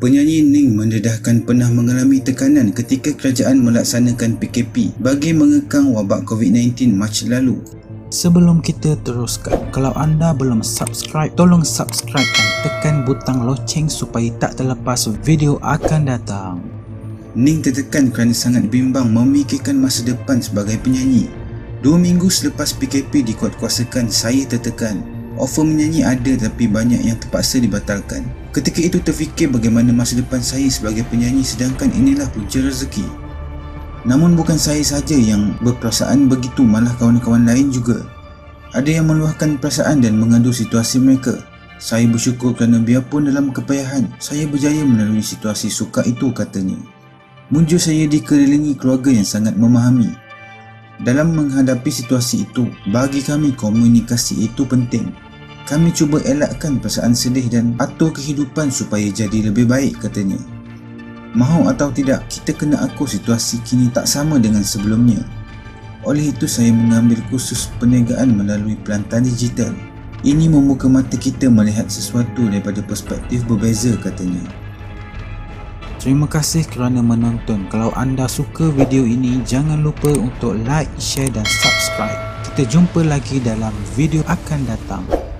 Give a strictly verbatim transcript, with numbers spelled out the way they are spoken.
Penyanyi Ning mendedahkan pernah mengalami tekanan ketika kerajaan melaksanakan P K P bagi mengekang wabak COVID sembilan belas Mac lalu. Sebelum kita teruskan, kalau anda belum subscribe, tolong subscribe dan tekan butang loceng supaya tak terlepas video akan datang. Ning tertekan kerana sangat bimbang memikirkan masa depan sebagai penyanyi. Dua minggu selepas P K P dikuatkuasakan, saya tertekan. Offer menyanyi ada tapi banyak yang terpaksa dibatalkan. Ketika itu terfikir bagaimana masa depan saya sebagai penyanyi, sedangkan inilah punca rezeki. Namun bukan saya saja yang berperasaan begitu, malah kawan-kawan lain juga. Ada yang meluahkan perasaan dan mengadu situasi mereka. Saya bersyukur kerana biarpun dalam kepayahan, saya berjaya melalui situasi sukar itu, katanya. Mujur saya dikelilingi keluarga yang sangat memahami. Dalam menghadapi situasi itu, bagi kami komunikasi itu penting. Kami cuba elakkan perasaan sedih dan atur kehidupan supaya jadi lebih baik, katanya. Mahu atau tidak, kita kena akur situasi kini tak sama dengan sebelumnya. Oleh itu saya mengambil kursus perniagaan melalui pelantar digital. Ini membuka mata kita melihat sesuatu daripada perspektif berbeza, katanya. Terima kasih kerana menonton. Kalau anda suka video ini, jangan lupa untuk like, share dan subscribe. Kita jumpa lagi dalam video akan datang.